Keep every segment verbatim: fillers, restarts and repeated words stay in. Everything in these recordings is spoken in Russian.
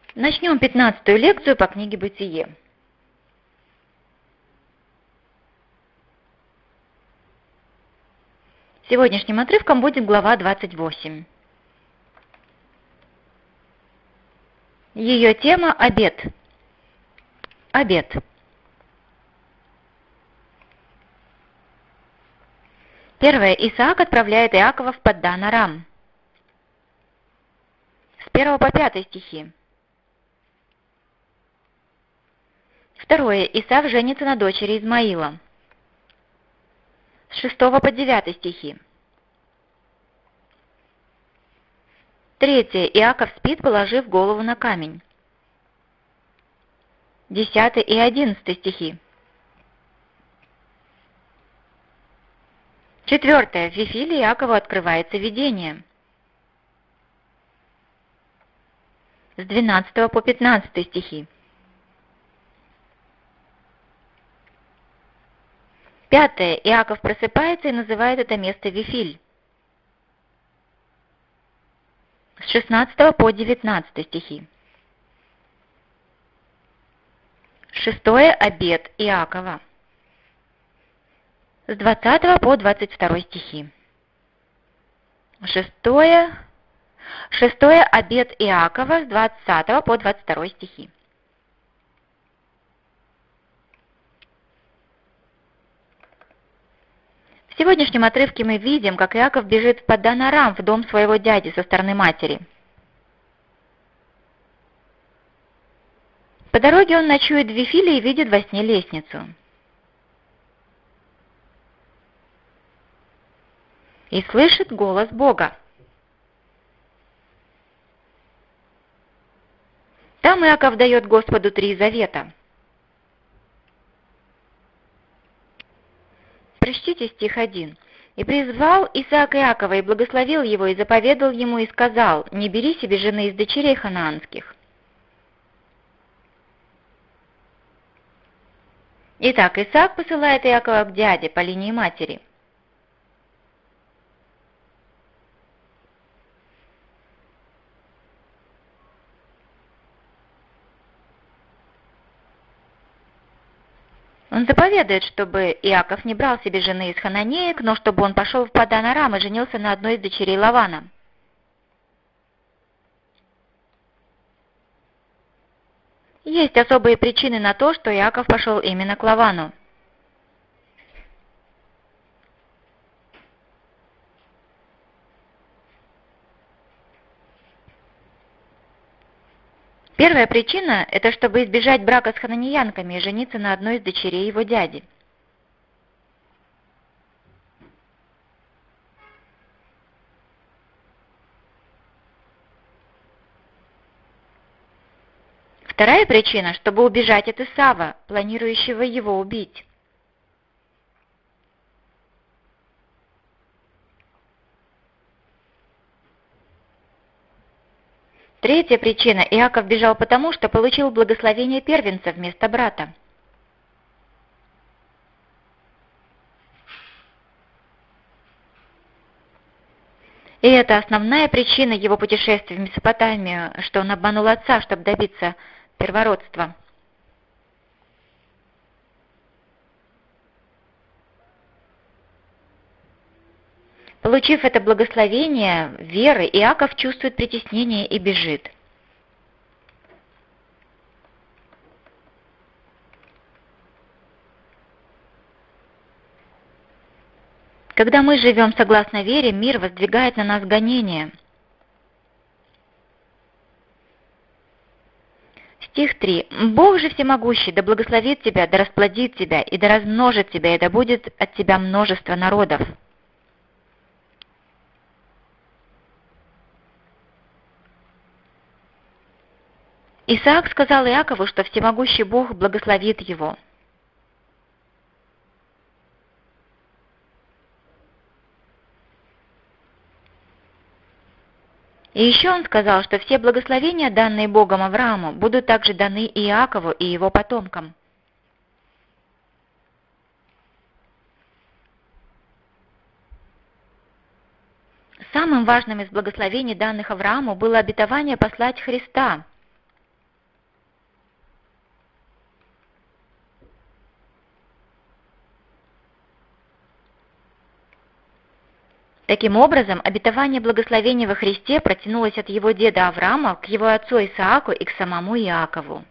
Начнем пятнадцатую лекцию по книге «Бытие». Сегодняшним отрывком будет глава двадцать восемь. Ее тема – обет. Обет. Первое. Исаак отправляет Иакова в Паддан-Арам. С первого по пятый стихи. Второе. Исав женится на дочери Измаила. С шестого по девятый стихи. Третье. Иаков спит, положив голову на камень. Десятый и одиннадцатый стихи. Четвертое. В Вифиле Иакову открывается видение. С двенадцатого по пятнадцатый стихи. Пятое. Иаков просыпается и называет это место Вифиль. С шестнадцатого по девятнадцатый стихи. Шестое. Обет Иакова. С двадцатого по двадцать второй стихи. Шестое. Шестое. Обет Иакова с двадцатого по двадцать второй стихи. В сегодняшнем отрывке мы видим, как Иаков бежит в Паддан-Арам, в дом своего дяди со стороны матери. По дороге он ночует в Вифиле и видит во сне лестницу. И слышит голос Бога. Там Иаков дает Господу три завета. Прочтите стих один. «И призвал Исаак Иакова, и благословил его, и заповедал ему, и сказал, не бери себе жены из дочерей ханаанских». Итак, Исаак посылает Иакова к дяде по линии матери. Он заповедует, чтобы Иаков не брал себе жены из хананеек, но чтобы он пошел в Паддан-Арам и женился на одной из дочерей Лавана. Есть особые причины на то, что Иаков пошел именно к Лавану. Первая причина – это чтобы избежать брака с хананиянками и жениться на одной из дочерей его дяди. Вторая причина – чтобы убежать от Исава, планирующего его убить. Третья причина – Иаков бежал потому, что получил благословение первенца вместо брата. И это основная причина его путешествия в Месопотамию, что он обманул отца, чтобы добиться первородства. Получив это благословение веры, Иаков чувствует притеснение и бежит. Когда мы живем согласно вере, мир воздвигает на нас гонения. Стих три. «Бог же всемогущий, да благословит тебя, да расплодит тебя, и да размножит тебя, и да будет от тебя множество народов». Исаак сказал Иакову, что всемогущий Бог благословит его. И еще он сказал, что все благословения, данные Богом Аврааму, будут также даны и Иакову и его потомкам. Самым важным из благословений, данных Аврааму, было обетование послать Христа. Таким образом, обетование благословения во Христе протянулось от его деда Авраама к его отцу Исааку и к самому Иакову.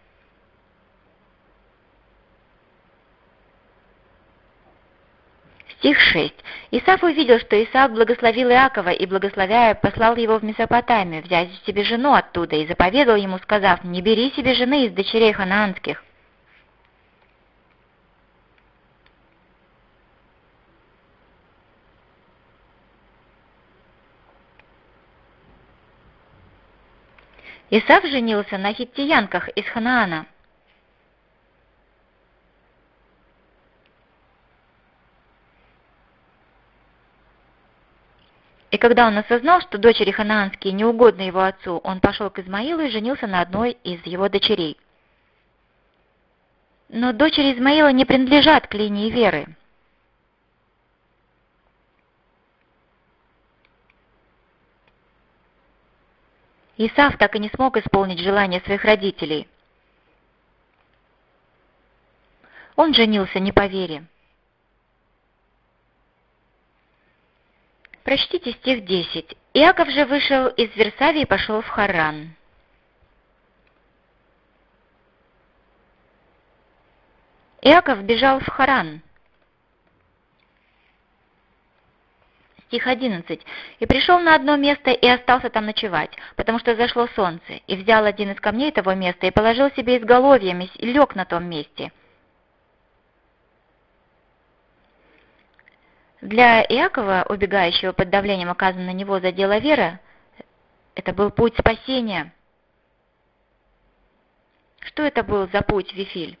Стих шесть. Исав увидел, что Исаак благословил Иакова, и, благословляя, послал его в Месопотамию, взять себе жену оттуда, и заповедал ему, сказав: «Не бери себе жены из дочерей ханаанских». Исав женился на хиттиянках из Ханаана. И когда он осознал, что дочери ханаанские не угодны его отцу, он пошел к Измаилу и женился на одной из его дочерей. Но дочери Измаила не принадлежат к линии веры. Исав так и не смог исполнить желание своих родителей. Он женился не по вере. Прочтите стих десять. «Иаков же вышел из Версавии и пошел в Харан». Иаков бежал в Харан. Стих одиннадцать. «И пришел на одно место и остался там ночевать, потому что зашло солнце, и взял один из камней того места и положил себе изголовьем и лег на том месте». Для Иакова, убегающего под давлением, оказанным на него за дело веры, это был путь спасения. Что это был за путь, Вифиль?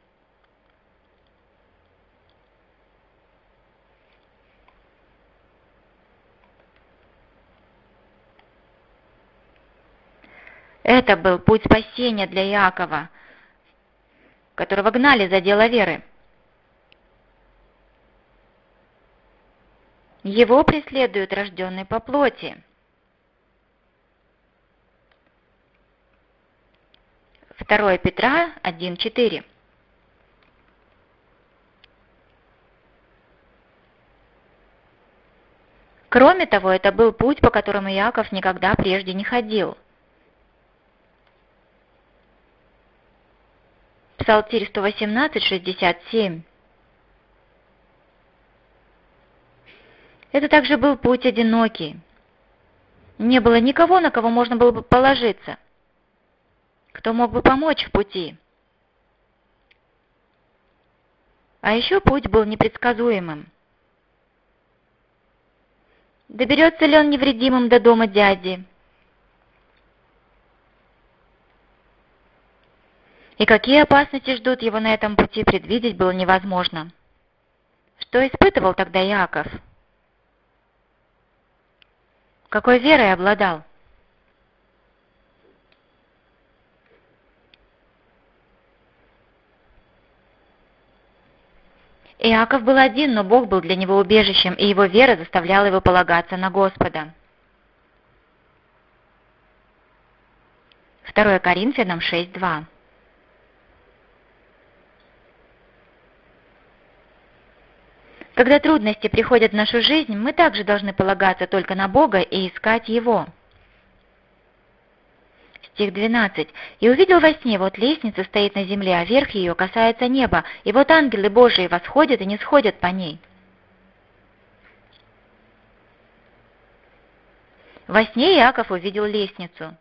Это был путь спасения для Иакова, которого гнали за дело веры. Его преследуют рожденные по плоти. второе Петра один четыре. Кроме того, это был путь, по которому Иаков никогда прежде не ходил. Псалтирь сто восемнадцать, шестьдесят семь. Это также был путь одинокий. Не было никого, на кого можно было бы положиться, кто мог бы помочь в пути. А еще путь был непредсказуемым. Доберется ли он невредимым до дома дяди? И какие опасности ждут его на этом пути, предвидеть было невозможно. Что испытывал тогда Иаков? Какой верой обладал? Иаков был один, но Бог был для него убежищем, и его вера заставляла его полагаться на Господа. второе Коринфянам шесть два. Когда трудности приходят в нашу жизнь, мы также должны полагаться только на Бога и искать Его. Стих двенадцать. «И увидел во сне, вот лестница стоит на земле, а верх ее касается неба, и вот ангелы Божии восходят и не сходят по ней». Во сне Иаков увидел лестницу.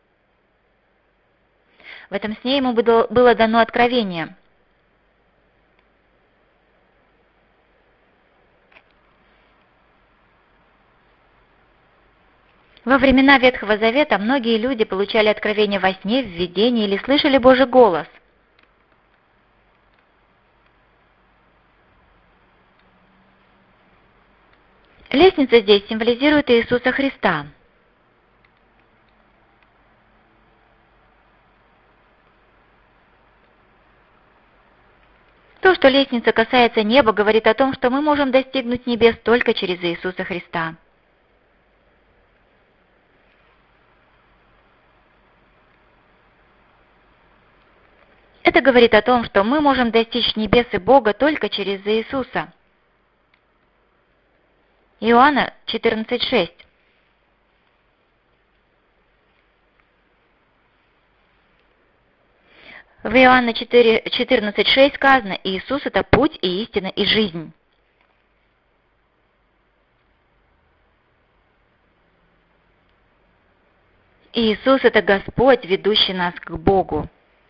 В этом сне ему было дано откровение. Во времена Ветхого Завета многие люди получали откровение во сне, в видении или слышали Божий голос. Лестница здесь символизирует Иисуса Христа. То, что лестница касается неба, говорит о том, что мы можем достигнуть небес только через Иисуса Христа. Это говорит о том, что мы можем достичь небес и Бога только через Иисуса. Иоанна четырнадцать шесть. В Иоанна четырнадцать шесть сказано: «Иисус – это путь и истина и жизнь». Иисус – это Господь, ведущий нас к Богу.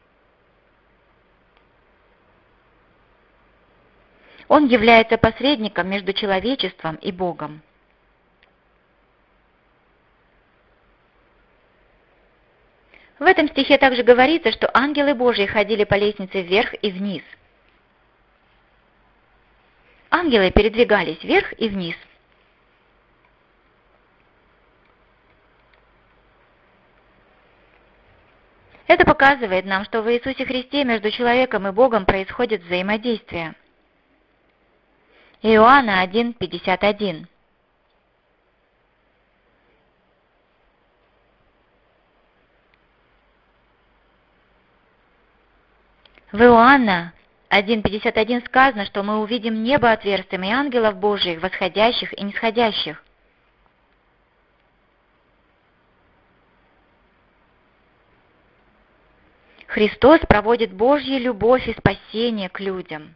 Он является посредником между человечеством и Богом. В этом стихе также говорится, что ангелы Божьи ходили по лестнице вверх и вниз. Ангелы передвигались вверх и вниз. Это показывает нам, что в Иисусе Христе между человеком и Богом происходит взаимодействие. Иоанна один пятьдесят один. В Иоанна один пятьдесят один сказано, что мы увидим небо отверстым и ангелов Божьих, восходящих и нисходящих. Христос проводит Божью любовь и спасение к людям.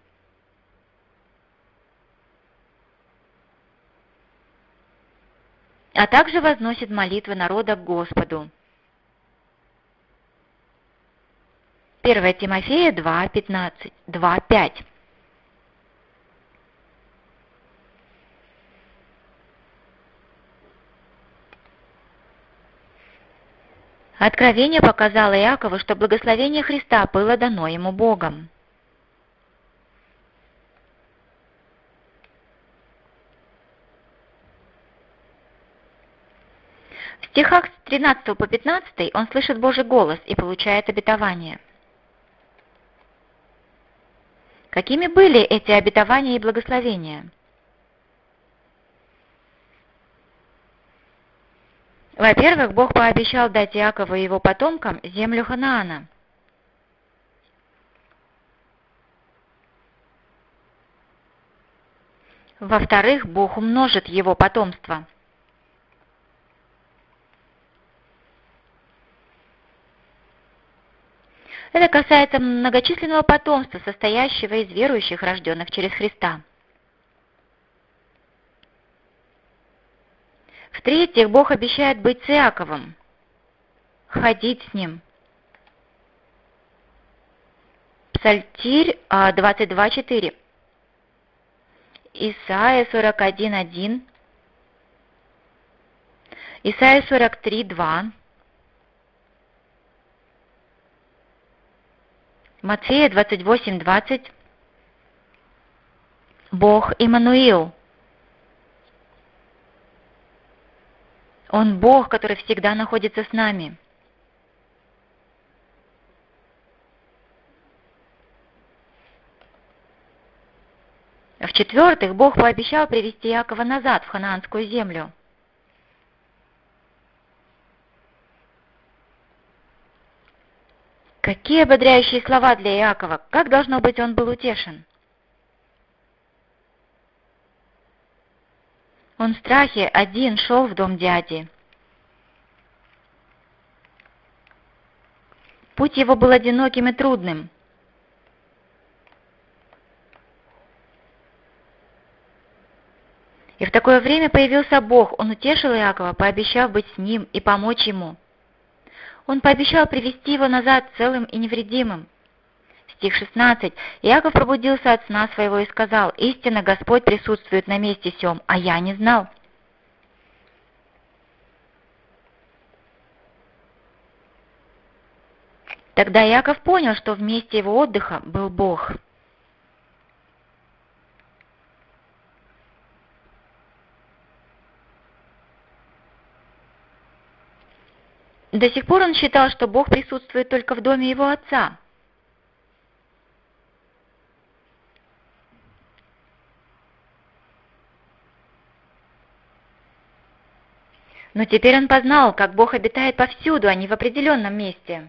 А также возносит молитвы народа к Господу. первое Тимофея два пятнадцать, два пять. Откровение показало Иакову, что благословение Христа было дано ему Богом. В стихах с тринадцатого по пятнадцатый он слышит Божий голос и получает обетование. Какими были эти обетования и благословения? Во-первых, Бог пообещал дать Иакову и его потомкам землю Ханаана. Во-вторых, Бог умножит его потомство. Это касается многочисленного потомства, состоящего из верующих, рожденных через Христа. В-третьих, Бог обещает быть с Иаковом, ходить с ним. Псалтирь двадцать два четыре, Исайя сорок один один, Исайя сорок три два, Матфея двадцать восемь двадцать, Бог Иммануил. Он Бог, который всегда находится с нами. В-четвертых, Бог пообещал привести Иакова назад в ханаанскую землю. Какие ободряющие слова для Иакова! Как, должно быть, он был утешен! Он в страхе один шел в дом дяди. Путь его был одиноким и трудным. И в такое время появился Бог. Он утешил Иакова, пообещав быть с ним и помочь ему. Он пообещал привести его назад целым и невредимым. Стих шестнадцать. Иаков пробудился от сна своего и сказал: «Истинно Господь присутствует на месте сём, а я не знал». Тогда Иаков понял, что в месте его отдыха был Бог. До сих пор он считал, что Бог присутствует только в доме его отца. Но теперь он познал, как Бог обитает повсюду, а не в определенном месте.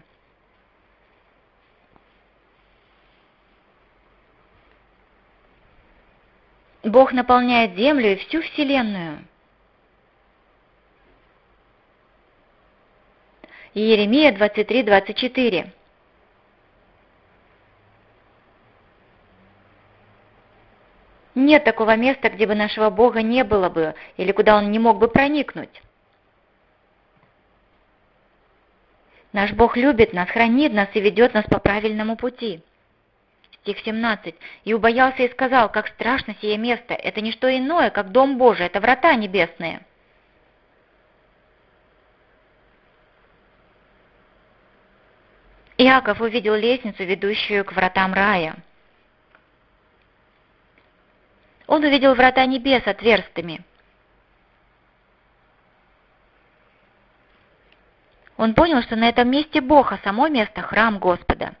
Бог наполняет землю и всю вселенную. Иеремия двадцать три двадцать четыре. Нет такого места, где бы нашего Бога не было бы, или куда Он не мог бы проникнуть. Наш Бог любит нас, хранит нас и ведет нас по правильному пути. Стих семнадцать. «И убоялся и сказал, как страшно сие место, это не что иное, как дом Божий, это врата небесные». Иаков увидел лестницу, ведущую к вратам рая. Он увидел врата небес отверстыми. Он понял, что на этом месте Бог, а само место – храм Господа.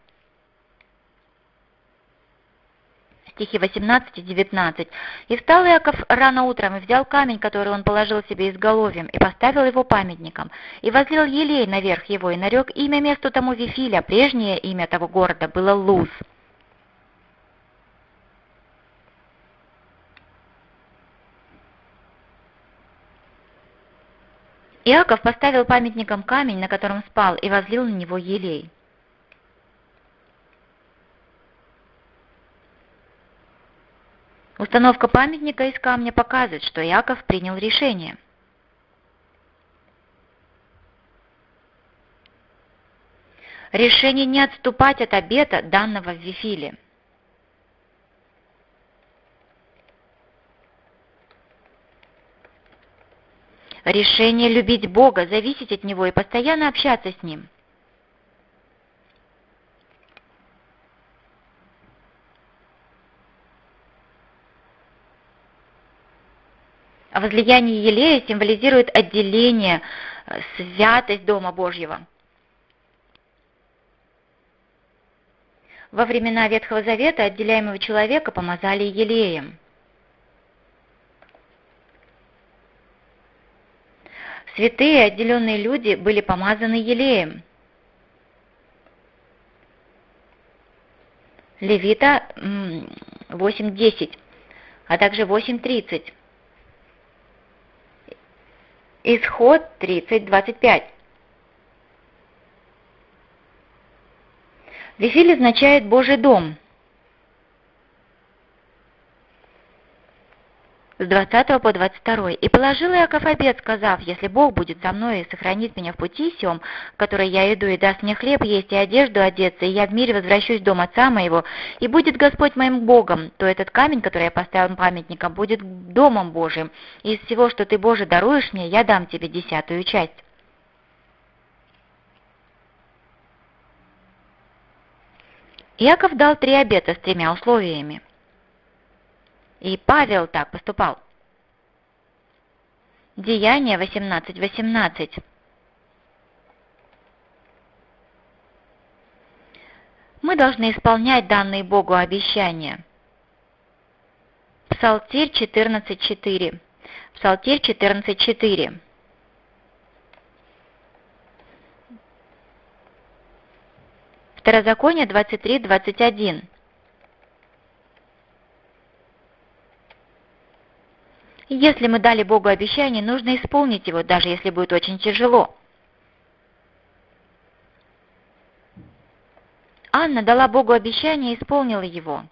Стихи восемнадцать и девятнадцать. «И встал Иаков рано утром, и взял камень, который он положил себе изголовьем, и поставил его памятником, и возлил елей наверх его, и нарек имя месту тому Вифиля, прежнее имя того города было Луз». Иаков поставил памятником камень, на котором спал, и возлил на него елей. Установка памятника из камня показывает, что Иаков принял решение. Решение не отступать от обета, данного в Вифиле. Решение любить Бога, зависеть от Него и постоянно общаться с Ним. А возлияние елея символизирует отделение, святость Дома Божьего. Во времена Ветхого Завета отделяемого человека помазали елеем. Святые, отделенные люди были помазаны елеем. Левита восемь десять, а также восемь тридцать. Исход тридцать двадцать пять. Вифиль означает Божий дом. С двадцатого по двадцать второй. «И положил Иаков обет, сказав, если Бог будет со мной и сохранит меня в пути сем, в который я иду, и даст мне хлеб есть и одежду одеться, и я в мире возвращусь в дом отца моего, и будет Господь моим Богом, то этот камень, который я поставил памятником, будет домом Божиим, и из всего, что ты, Боже, даруешь мне, я дам тебе десятую часть». Иаков дал три обета с тремя условиями. И Павел так поступал. Деяния восемнадцать восемнадцать. Мы должны исполнять данные Богу обещания. Псалтирь четырнадцать четыре. Псалтирь четырнадцать четыре. Второзаконие двадцать три двадцать один. Если мы дали Богу обещание, нужно исполнить его, даже если будет очень тяжело. Анна дала Богу обещание и исполнила его.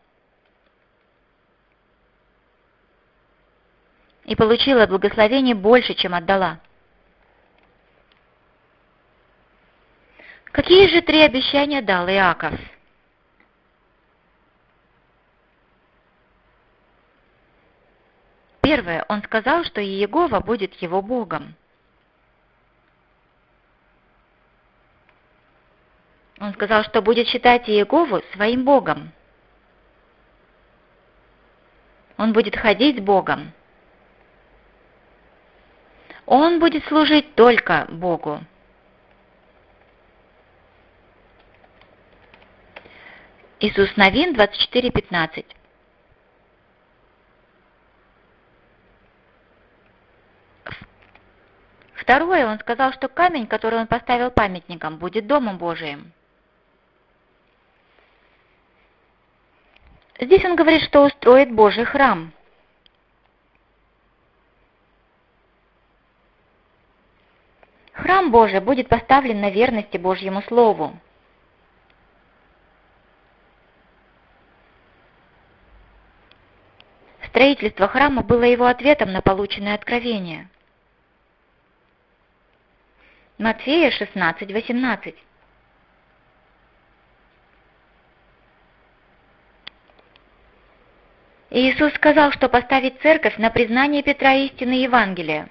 И получила благословение больше, чем отдала. Какие же три обещания дал Иаков? Первое, он сказал, что Иегова будет его Богом. Он сказал, что будет считать Иегову своим Богом. Он будет ходить с Богом. Он будет служить только Богу. Иисус Навин двадцать четыре пятнадцать. Второе, он сказал, что камень, который он поставил памятником, будет Домом Божиим. Здесь он говорит, что устроит Божий храм. Храм Божий будет поставлен на верности Божьему Слову. Строительство храма было его ответом на полученное откровение. Матфея шестнадцать восемнадцать. Иисус сказал, что поставит церковь на признание Петра истины Евангелия.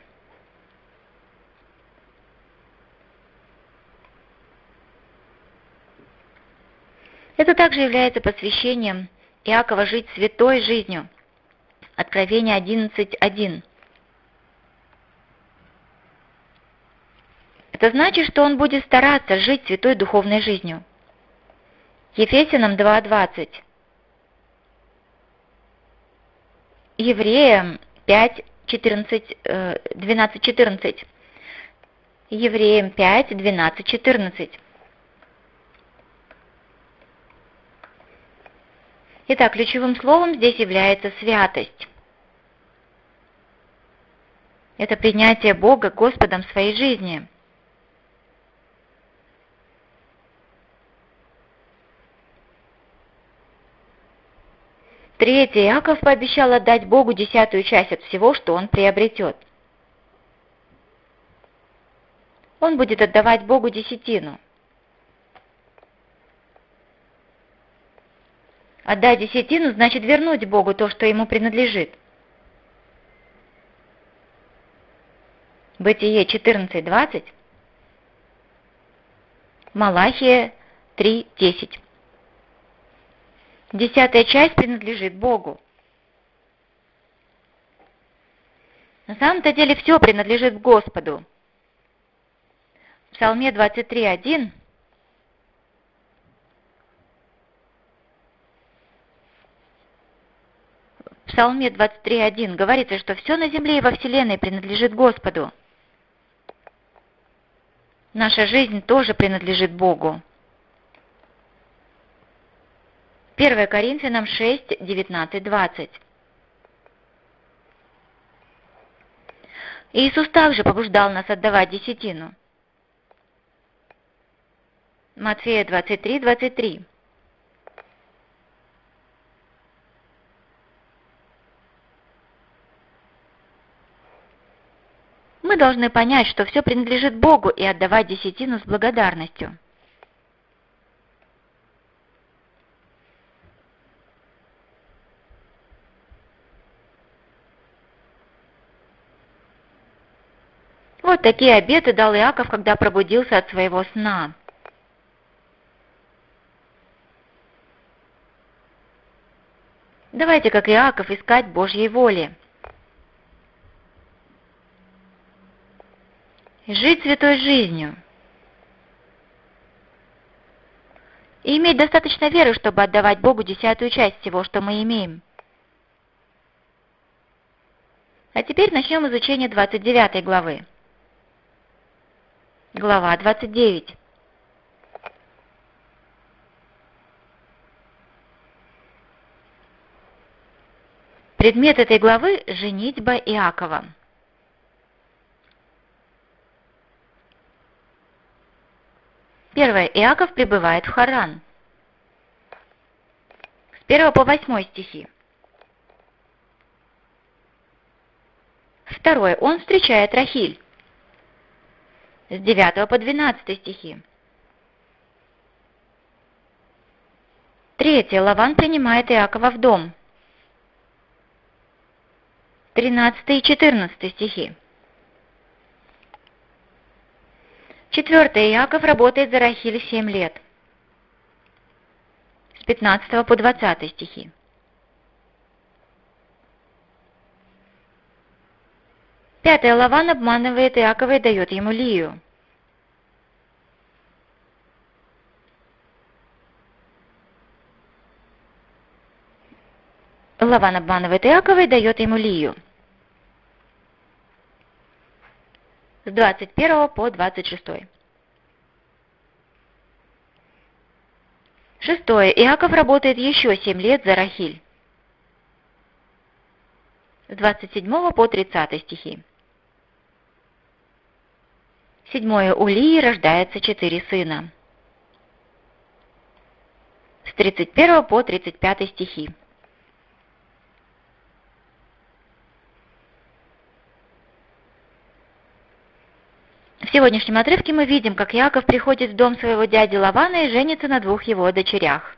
Это также является посвящением Иакова жить святой жизнью. Откровение одиннадцать один. Это значит, что он будет стараться жить святой духовной жизнью. Ефесянам два двадцать. Евреям пять четырнадцать, двенадцать четырнадцать. Евреям пять двенадцать четырнадцать. Итак, ключевым словом здесь является святость. Это принятие Бога Господом своей жизни. Третье. Иаков пообещал отдать Богу десятую часть от всего, что он приобретет. Он будет отдавать Богу десятину. Отдать десятину значит вернуть Богу то, что ему принадлежит. Бытие четырнадцать двадцать. Малахия три десять. Десятая часть принадлежит Богу. На самом-то деле все принадлежит Господу. В Псалме двадцать три один В Псалме двадцать три один говорится, что все на земле и во вселенной принадлежит Господу. Наша жизнь тоже принадлежит Богу. первое Коринфянам шесть девятнадцать двадцать. Иисус также побуждал нас отдавать десятину. Матфея двадцать три двадцать три. Мы должны понять, что все принадлежит Богу, и отдавать десятину с благодарностью. Вот такие обеты дал Иаков, когда пробудился от своего сна. Давайте, как Иаков, искать Божьей воли. Жить святой жизнью. И иметь достаточно веры, чтобы отдавать Богу десятую часть всего, что мы имеем. А теперь начнем изучение двадцать девятой главы. Глава двадцать девять. Предмет этой главы – женитьба Иакова. Первое. Иаков прибывает в Харан. С первого по восьмой стихи. Второе. Он встречает Рахиль. С девятого по двенадцатый стихи. Третье. Лаван принимает Иакова в дом. тринадцатый и четырнадцатый стихи. Четвертое. Иаков работает за Рахиль семь лет. С пятнадцатого по двадцатый стихи. Пятое. Лаван обманывает Иакова и дает ему Лию. Лаван обманывает Иакова и дает ему Лию. С двадцать первого по двадцать шестой. Шестое. Иаков работает еще семь лет за Рахиль. С двадцать седьмого по тридцатый стихи. Седьмое. У Лии рождается четыре сына. С тридцать первого по тридцать пятый стихи. В сегодняшнем отрывке мы видим, как Иаков приходит в дом своего дяди Лавана и женится на двух его дочерях.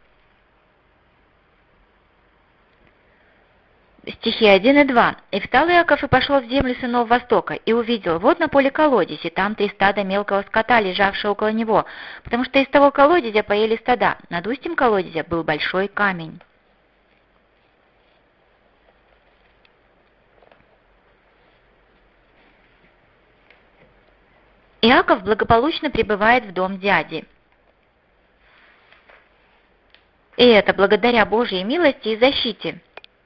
Стихи один и два. «И встал Иаков и пошел в землю сынов Востока, и увидел, вот на поле колодец, и там три стада мелкого скота, лежавшие около него, потому что из того колодезя поели стада. Над устьем колодезя был большой камень». Иаков благополучно прибывает в дом дяди. И это благодаря Божьей милости и защите.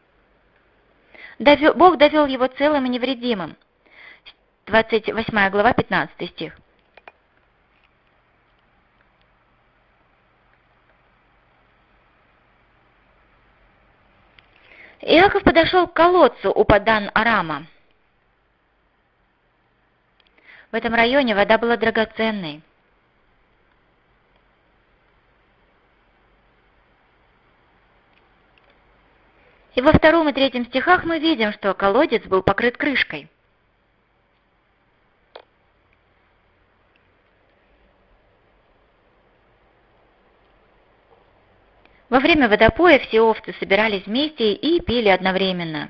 Бог довел его целым и невредимым. двадцать восьмая глава, пятнадцатый стих. Иаков подошел к колодцу у Паддан-Арама. В этом районе вода была драгоценной. И во втором и третьем стихах мы видим, что колодец был покрыт крышкой. Во время водопоя все овцы собирались вместе и пили одновременно.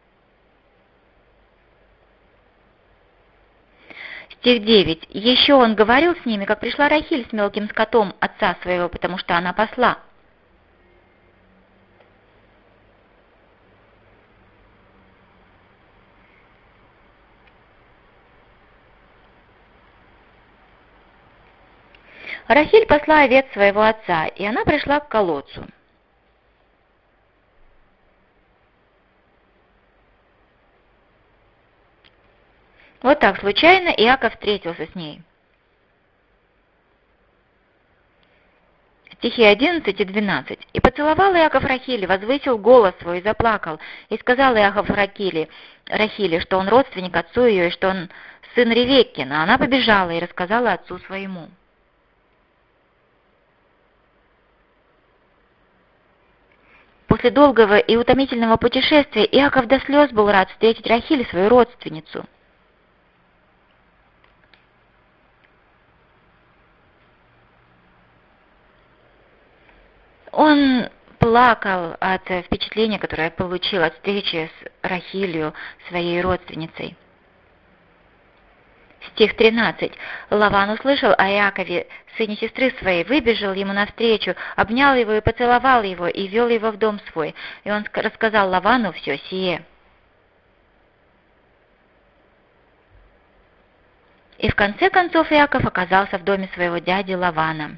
Стих девять. «Еще он говорил с ними, как пришла Рахиль с мелким скотом отца своего, потому что она пасла». Рахиль пасла овец своего отца, и она пришла к колодцу. Вот так случайно Иаков встретился с ней. Стихи одиннадцать и двенадцать. «И поцеловал Иаков Рахиль, возвысил голос свой и заплакал. И сказал Иаков Рахиле, Рахиле, что он родственник отцу ее, и что он сын Ревеккин. А она побежала и рассказала отцу своему». После долгого и утомительного путешествия Иаков до слез был рад встретить Рахиль, свою родственницу. Он плакал от впечатления, которое получил от встречи с Рахилью, своей родственницей. Стих тринадцать. «Лаван услышал о Иакове, сыне сестры своей, выбежал ему навстречу, обнял его и поцеловал его, и вел его в дом свой. И он рассказал Лавану все сие». И в конце концов Иаков оказался в доме своего дяди Лавана.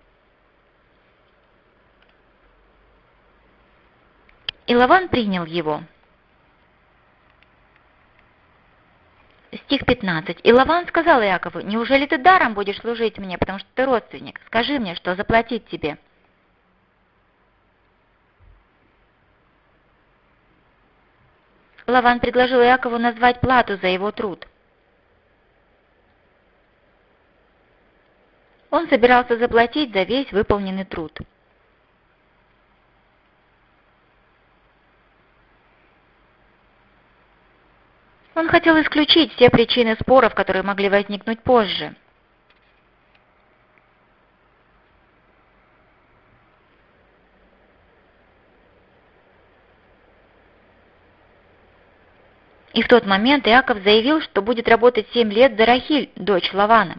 И Лаван принял его. Стих пятнадцать. «И Лаван сказал Иакову, неужели ты даром будешь служить мне, потому что ты родственник? Скажи мне, что заплатить тебе». Лаван предложил Иакову назвать плату за его труд. Он собирался заплатить за весь выполненный труд. Он хотел исключить все причины споров, которые могли возникнуть позже. И в тот момент Иаков заявил, что будет работать семь лет за Рахиль, дочь Лавана.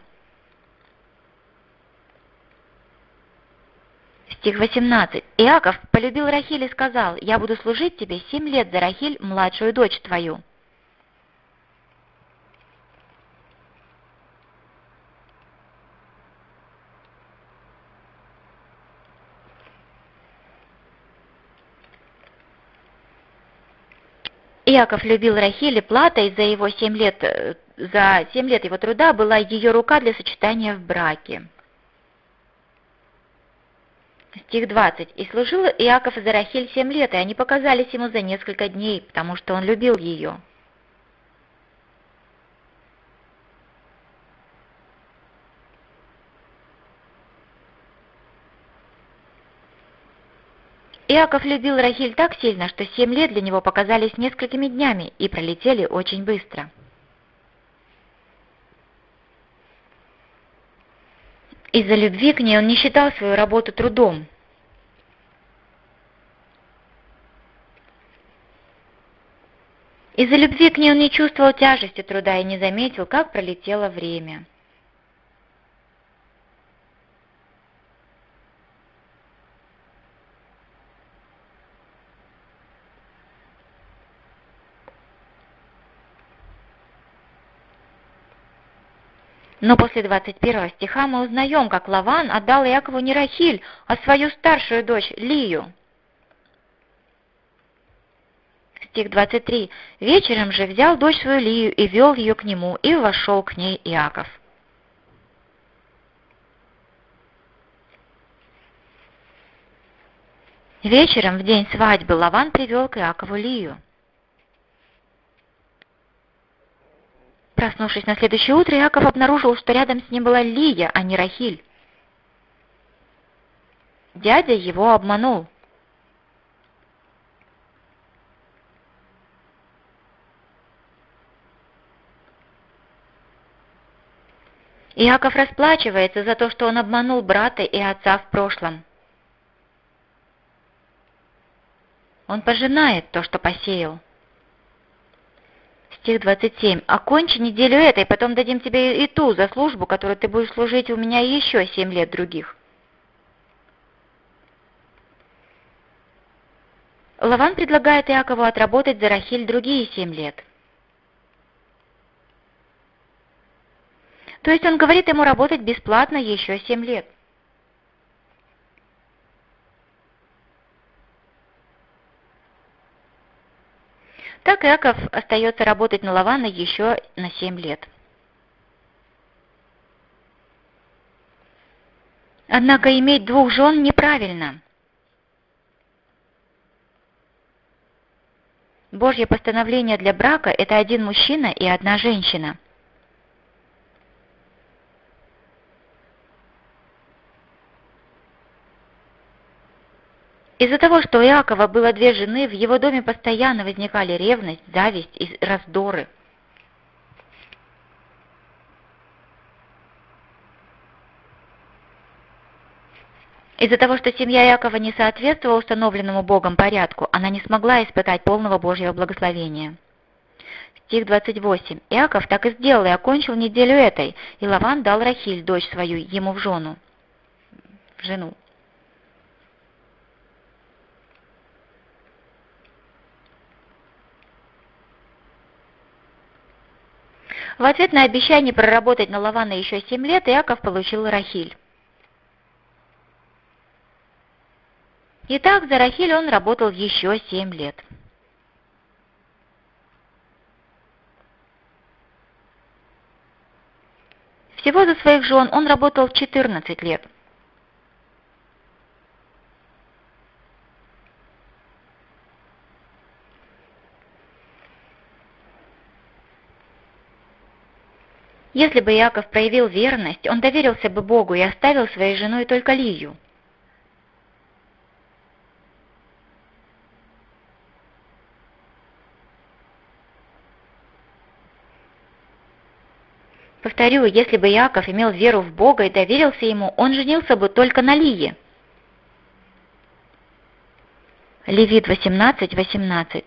Стих восемнадцать. «Иаков полюбил Рахиль и сказал, я буду служить тебе семь лет за Рахиль, младшую дочь твою». Иаков любил Рахиль, и платой за его семь лет, за семь лет его труда была ее рука для сочетания в браке. Стих двадцать. «И служил Иаков за Рахиль семь лет, и они показались ему за несколько дней, потому что он любил ее». Иаков любил Рахиль так сильно, что семь лет для него показались несколькими днями и пролетели очень быстро. Из-за любви к ней он не считал свою работу трудом. Из-за любви к ней он не чувствовал тяжести труда и не заметил, как пролетело время. Но после двадцать первого стиха мы узнаем, как Лаван отдал Иакову не Рахиль, а свою старшую дочь Лию. Стих двадцать три. «Вечером же взял дочь свою Лию и вел ее к нему, и вошел к ней Иаков». Вечером, в день свадьбы, Лаван привел к Иакову Лию. Проснувшись на следующее утро, Иаков обнаружил, что рядом с ним была Лия, а не Рахиль. Дядя его обманул. Иаков расплачивается за то, что он обманул брата и отца в прошлом. Он пожинает то, что посеял. Стих двадцать семь. «Окончи неделю этой, потом дадим тебе и ту за службу, которую ты будешь служить у меня еще семь лет других». Лаван предлагает Иакову отработать за Рахиль другие семь лет. То есть он говорит ему работать бесплатно еще семь лет. Так Иаков остается работать на Лавана еще на семь лет. Однако иметь двух жен неправильно. Божье постановление для брака – это один мужчина и одна женщина. Из-за того, что у Иакова было две жены, в его доме постоянно возникали ревность, зависть и раздоры. Из-за того, что семья Иакова не соответствовала установленному Богом порядку, она не смогла испытать полного Божьего благословения. Стих двадцать восемь. «Иаков так и сделал, и окончил неделю этой, и Лаван дал Рахиль, дочь свою, ему в жену». В жену. В ответ на обещание проработать на Лавана еще семь лет, Иаков получил Рахиль. Итак, за Рахиль он работал еще семь лет. Всего за своих жен он работал четырнадцать лет. Если бы Иаков проявил верность, он доверился бы Богу и оставил своей женой только Лию. Повторю, если бы Иаков имел веру в Бога и доверился Ему, он женился бы только на Лие. Левит восемнадцать, восемнадцать.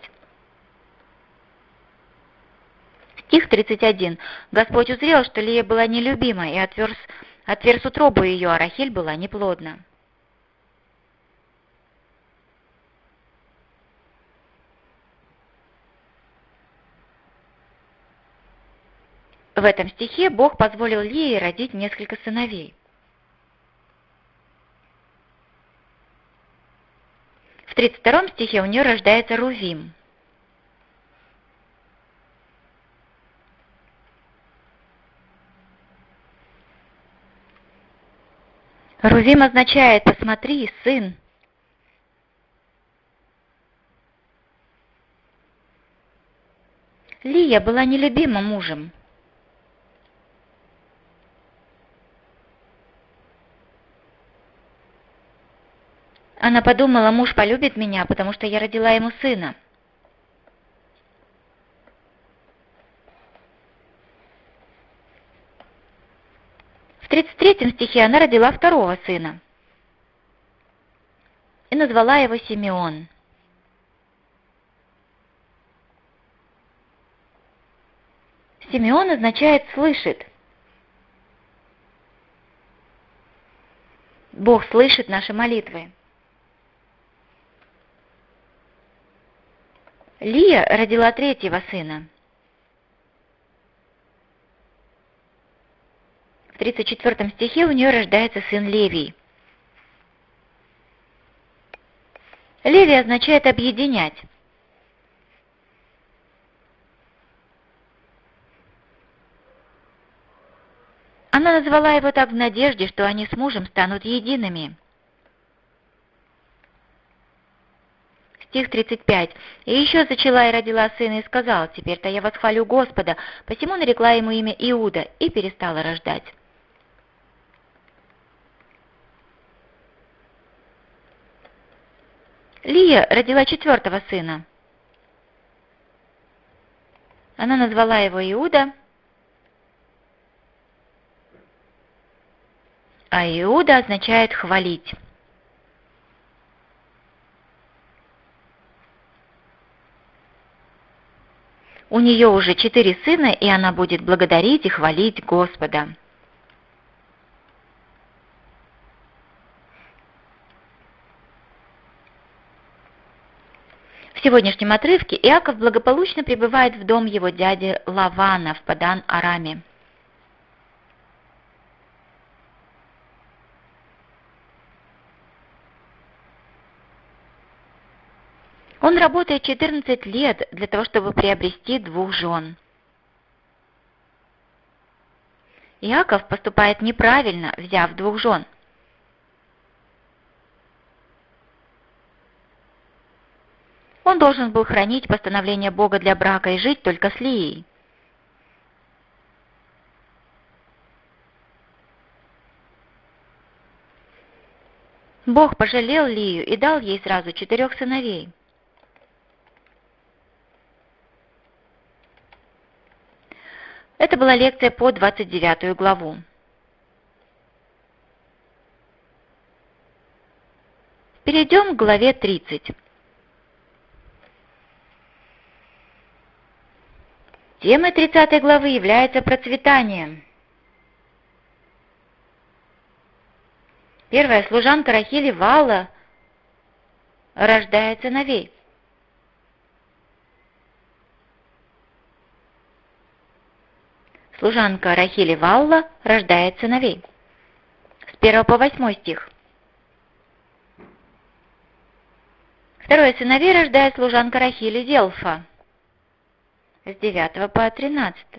Стих тридцать один. «Господь узрел, что Лия была нелюбима, и отверз, отверз утробу ее, а Рахиль была неплодна». В этом стихе Бог позволил Лии родить несколько сыновей. В тридцать втором стихе у нее рождается Рувим. Рувим означает «посмотри, сын». Лия была нелюбима мужем. Она подумала, муж полюбит меня, потому что я родила ему сына. В тридцать третьем стихе она родила второго сына и назвала его Симеон. Симеон означает «слышит». Бог слышит наши молитвы. Лия родила третьего сына. В тридцать четвёртом стихе у нее рождается сын Левий. Левий означает «объединять». Она назвала его так в надежде, что они с мужем станут едиными. Стих тридцать пять. «И еще зачала и родила сына, и сказала, теперь-то я восхвалю Господа, посему нарекла ему имя Иуда, и перестала рождать». Лия родила четвертого сына. Она назвала его Иуда, а Иуда означает «хвалить». У нее уже четыре сына, и она будет благодарить и хвалить Господа. В сегодняшнем отрывке Иаков благополучно прибывает в дом его дяди Лавана в Падан-Араме. Он работает четырнадцать лет для того, чтобы приобрести двух жен. Иаков поступает неправильно, взяв двух жен. Он должен был хранить постановление Бога для брака и жить только с Лией. Бог пожалел Лию и дал ей сразу четырех сыновей. Это была лекция по двадцать девятую главу. Перейдем к главе тридцать. Темой тридцатой главы является процветание. Первая служанка Рахили Вала рождает сыновей. Служанка Рахили Валла рождает сыновей. С первого по восьмой стих. Второе, сыновей рождает служанка Рахили Зелфа. С девятого по тринадцатый.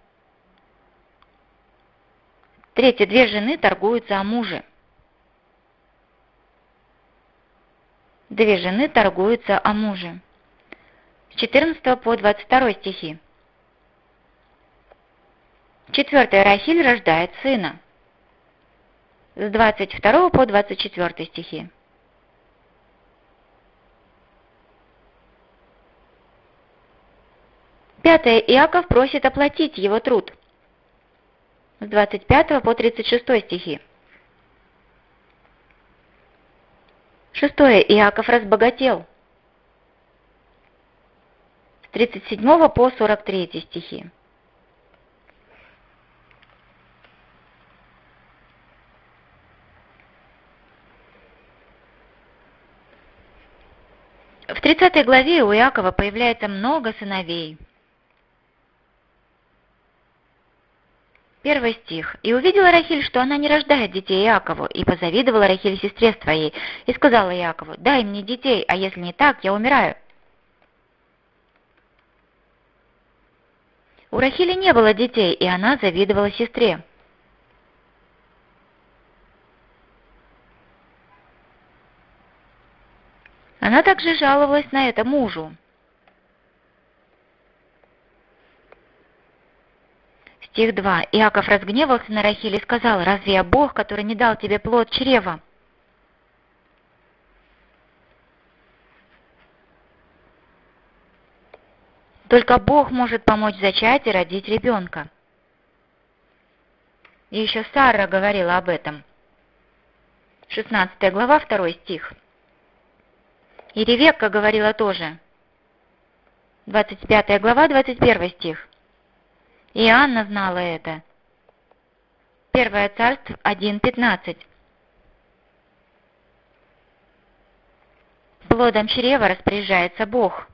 Третье, две жены торгуются о муже. Две жены торгуются о муже. С четырнадцатого по двадцать второй стихи. Четвертое, Рахиль рождает сына. С двадцать второго по двадцать четвёртый стихи. Пятое, Иаков просит оплатить его труд. С двадцать пятого по тридцать шестой стихи. Шестое, Иаков разбогател. С тридцать седьмого по сорок третий стихи. В тридцатой главе у Иакова появляется много сыновей. Первый стих. «И увидела Рахиль, что она не рождает детей Иакову, и позавидовала Рахиль сестре своей, и сказала Иакову, дай мне детей, а если не так, я умираю». У Рахили не было детей, и она завидовала сестре. Она также жаловалась на это мужу. Стих два. Иаков разгневался на Рахиль и сказал, разве я Бог, который не дал тебе плод чрева? Только Бог может помочь зачать и родить ребенка. И еще Сара говорила об этом. шестнадцатая глава, второй стих. И Ревекка говорила тоже. двадцать пятая глава, двадцать первый стих. И Анна знала это. Первое Царств один пятнадцать. Плодом чрева распоряжается Бог.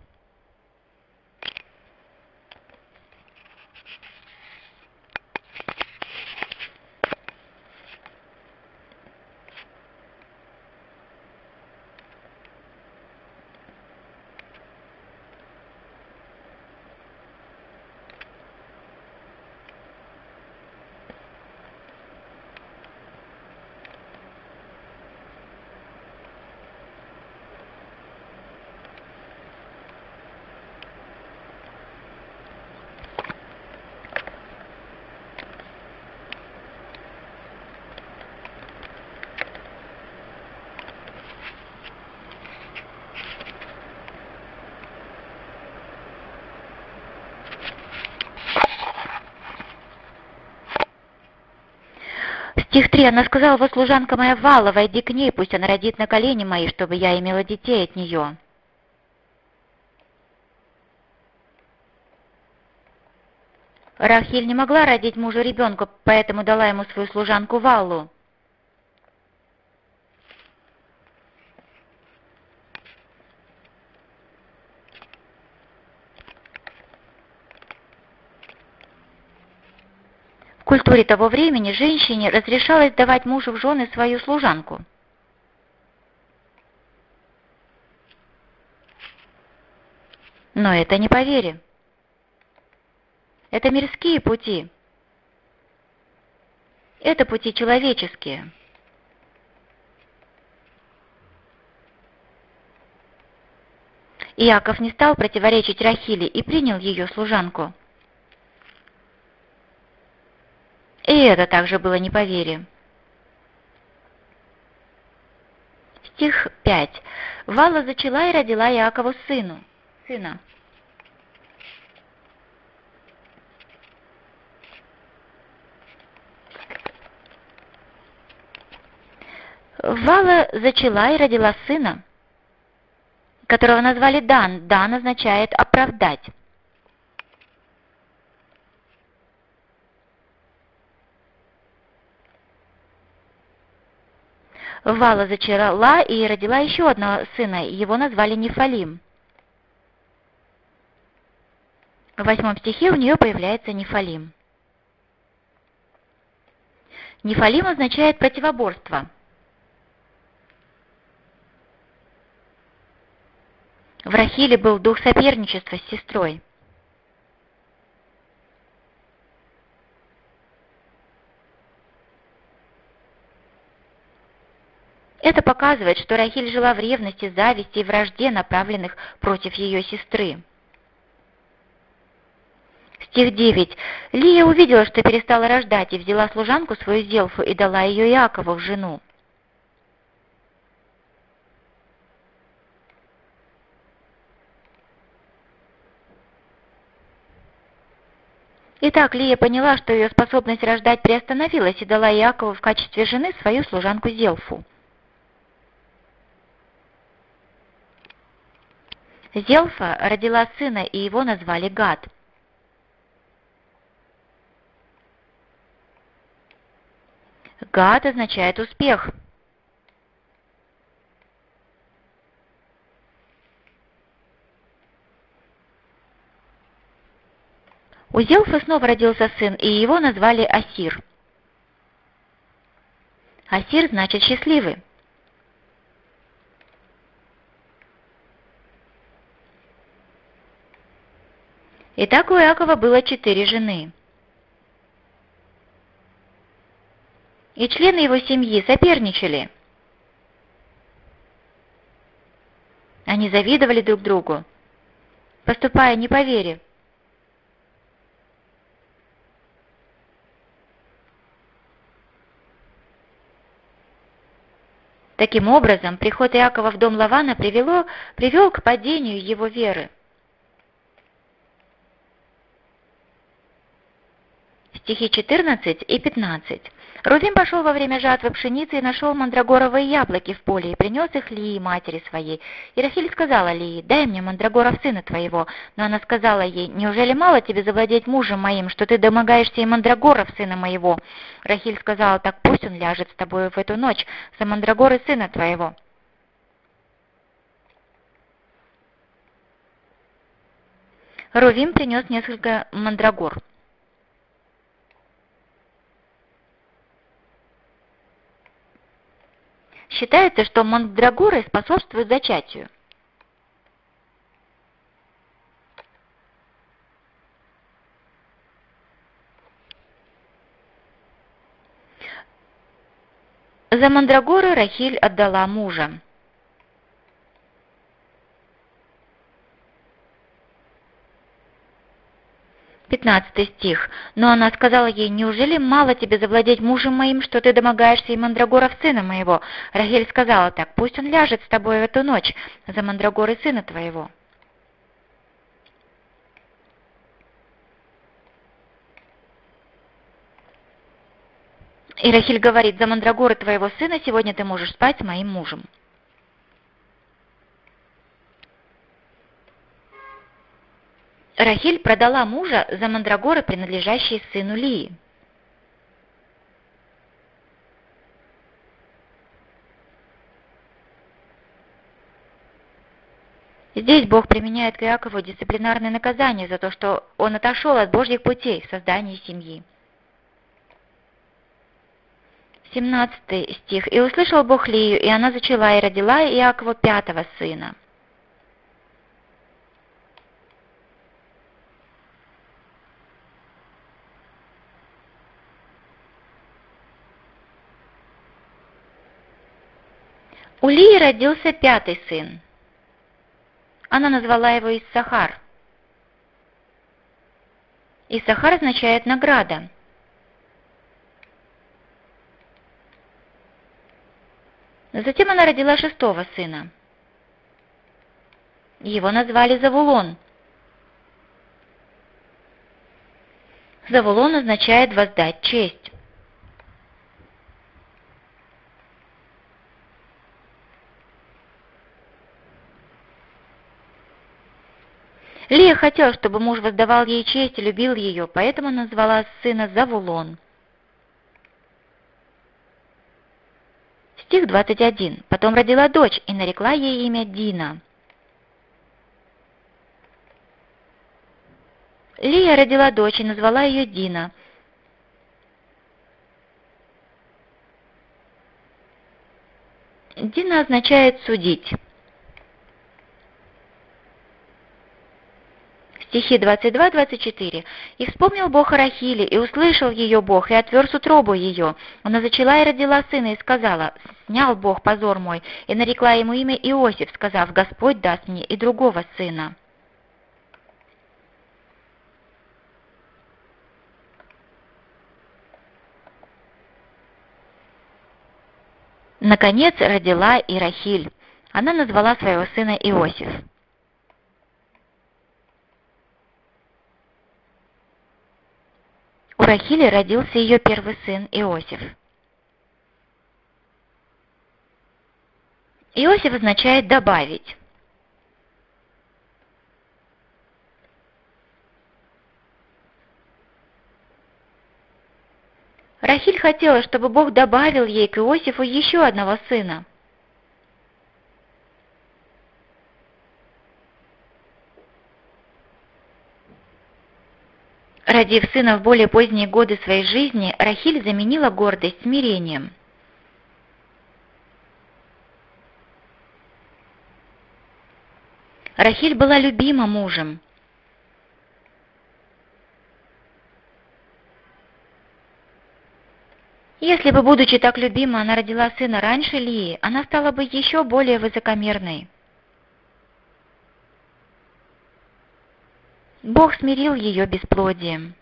Стих три. Она сказала: вот служанка моя Вала, войди к ней, пусть она родит на колени мои, чтобы я имела детей от нее. Рахиль не могла родить мужу ребенка, поэтому дала ему свою служанку Валлу. В культуре того времени женщине разрешалось давать мужу в жены свою служанку. Но это не по вере. Это мирские пути. Это пути человеческие. Иаков не стал противоречить Рахиле и принял ее служанку. И это также было не по вере. Стих пять. Вала зачала и родила Иакову сыну, сына. Вала зачала и родила сына, которого назвали Дан. Дан означает «оправдать». Вала зачала и родила еще одного сына, его назвали Нефалим. В восьмом стихе у нее появляется Нефалим. Нефалим означает противоборство. В Рахиле был дух соперничества с сестрой. Это показывает, что Рахиль жила в ревности, зависти и вражде, направленных против ее сестры. Стих девять. Лия увидела, что перестала рождать, и взяла служанку свою Зелфу и дала ее Иакову в жену. Итак, Лия поняла, что ее способность рождать приостановилась, и дала Иакову в качестве жены свою служанку Зелфу. Зелфа родила сына, и его назвали Гад. Гад означает успех. У Зелфы снова родился сын, и его назвали Асир. Асир значит счастливый. Итак, у Иакова было четыре жены. И члены его семьи соперничали. Они завидовали друг другу, поступая не по вере. Таким образом, приход Иакова в дом Лавана привело, привел к падению его веры. Стихи четырнадцать и пятнадцать. Рувим пошел во время жатвы пшеницы и нашел мандрагоровые яблоки в поле, и принес их Лии, матери своей. И Рахиль сказала Лии: «Дай мне мандрагоров сына твоего». Но она сказала ей: «Неужели мало тебе завладеть мужем моим, что ты домогаешься и мандрагоров сына моего?» Рахиль сказала: «Так пусть он ляжет с тобою в эту ночь за мандрагоры сына твоего». Рувим принес несколько мандрагор. Считается, что мандрагоры способствуют зачатию. За мандрагоры Рахиль отдала мужа. пятнадцатый стих. Но она сказала ей: «Неужели мало тебе завладеть мужем моим, что ты домогаешься и мандрагоров сына моего?» Рахиль сказала: «Так пусть он ляжет с тобой в эту ночь за мандрагоры сына твоего». И Рахиль говорит: «За мандрагоры твоего сына сегодня ты можешь спать с моим мужем». Рахиль продала мужа за мандрагоры, принадлежащие сыну Лии. Здесь Бог применяет к Иакову дисциплинарное наказание за то, что он отошел от Божьих путей в создании семьи. семнадцатый стих. «И услышал Бог Лию, и она зачала и родила Иакову пятого сына». У Лии родился пятый сын. Она назвала его Иссахар. Иссахар означает «награда». Затем она родила шестого сына. Его назвали Завулон. Завулон означает «воздать честь». Лия хотела, чтобы муж воздавал ей честь и любил ее, поэтому назвала сына Завулон. Стих двадцать один. «Потом родила дочь и нарекла ей имя Дина». Лия родила дочь и назвала ее Дина. Дина означает «судить». Стихи двадцать два двадцать четыре. «И вспомнил Бог о Рахиле, и услышал ее Бог, и отверз утробу ее. Она зачала и родила сына, и сказала: снял Бог позор мой, и нарекла ему имя Иосиф, сказав: Господь даст мне и другого сына». Наконец родила и Рахиль. Она назвала своего сына Иосиф. У Рахили родился ее первый сын Иосиф. Иосиф означает «добавить». Рахиль хотела, чтобы Бог добавил ей к Иосифу еще одного сына. Родив сына в более поздние годы своей жизни, Рахиль заменила гордость смирением. Рахиль была любима мужем. Если бы, будучи так любима, она родила сына раньше Лии, она стала бы еще более высокомерной. Бог смирил ее бесплодием.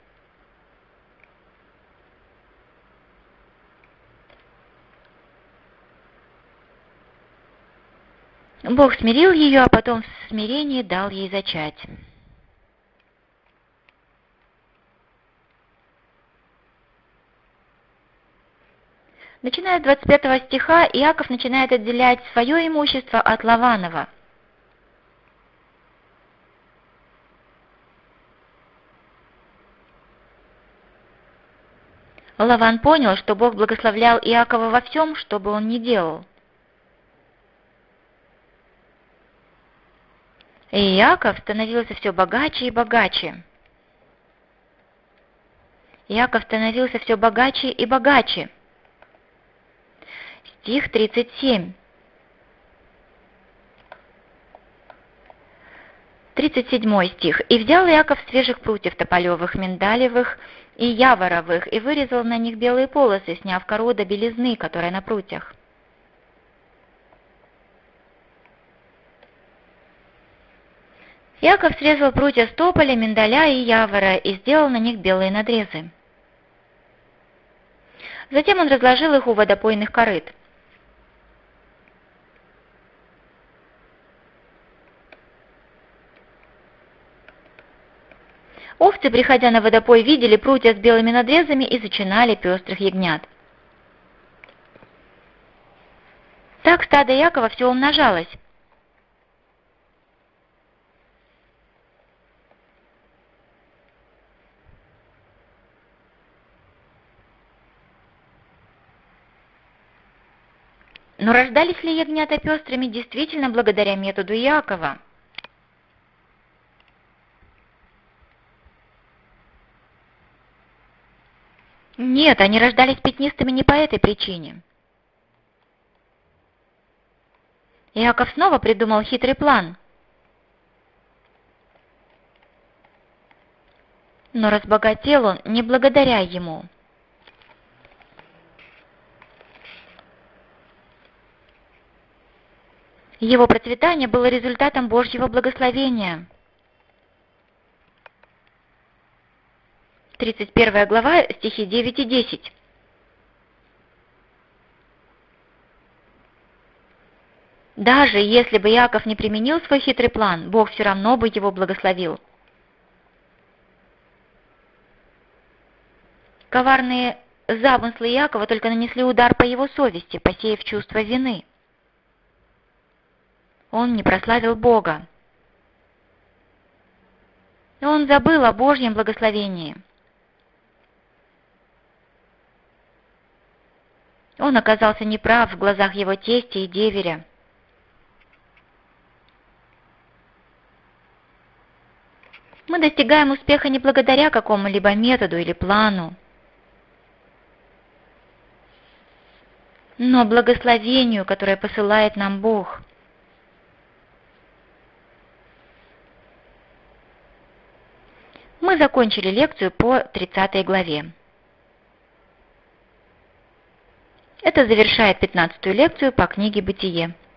Бог смирил ее, а потом в смирении дал ей зачать. Начиная с двадцать пятого стиха, Иаков начинает отделять свое имущество от Лаванова. Лаван понял, что Бог благословлял Иакова во всем, что бы он ни делал. И Иаков становился все богаче и богаче. Иаков становился все богаче и богаче. Стих тридцать семь. тридцать седьмой стих. «И взял Иаков свежих прутьев тополевых, миндалевых и яворовых, и вырезал на них белые полосы, сняв кору до белизны, которая на прутьях». Иаков срезал прутья с тополя, миндаля и явора и сделал на них белые надрезы. Затем он разложил их у водопойных корыт. Овцы, приходя на водопой, видели прутья с белыми надрезами и зачинали пестрых ягнят. Так стадо Иакова все умножалось. Но рождались ли ягнята пестрыми действительно благодаря методу Иакова? Нет, они рождались пятнистыми не по этой причине. Иаков снова придумал хитрый план. Но разбогател он не благодаря ему. Его процветание было результатом Божьего благословения. тридцать первая глава, стихи девять и десять. Даже если бы Иаков не применил свой хитрый план, Бог все равно бы его благословил. Коварные замыслы Иакова только нанесли удар по его совести, посеяв чувство вины. Он не прославил Бога. Он забыл о Божьем благословении. Он оказался неправ в глазах его тестя и деверя. Мы достигаем успеха не благодаря какому-либо методу или плану, но благословению, которое посылает нам Бог. Мы закончили лекцию по тридцатой главе. Это завершает пятнадцатую лекцию по книге «Бытие».